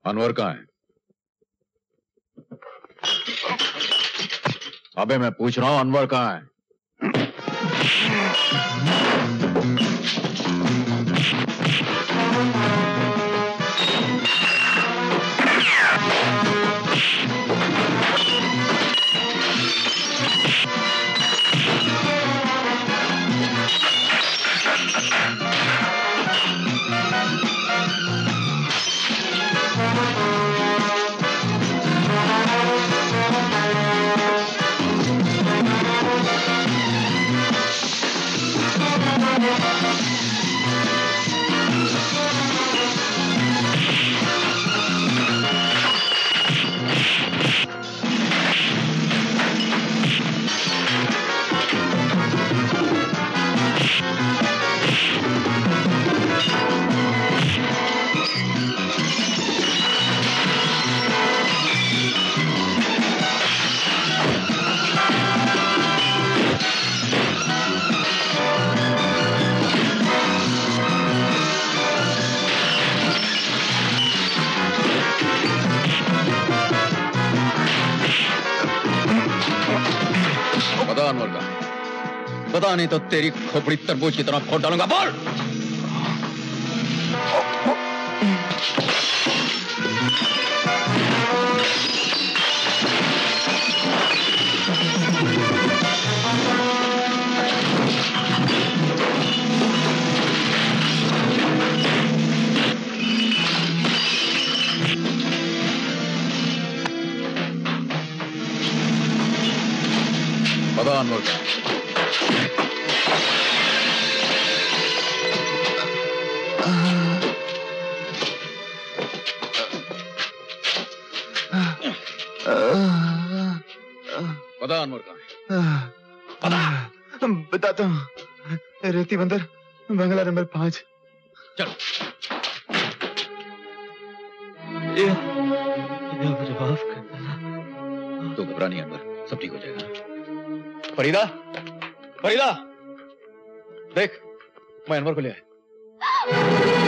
अनवर कहाँ है? अबे मैं पूछ रहा हूँ अनवर कहाँ है? पता नहीं तो तेरी खोपड़ी तरबूज की तरह फोड़ डालूंगा। बोल। पता अनवर का पता अनवर कहाँ है? बताता हूँ। रेती बंदर, बंगला नंबर 5। चलो। मुझे माफ कर। तू घबरा नहीं अनवर, सब ठीक हो जाएगा। फरीदा, फरीदा, देख मैं अनवर को ले आया।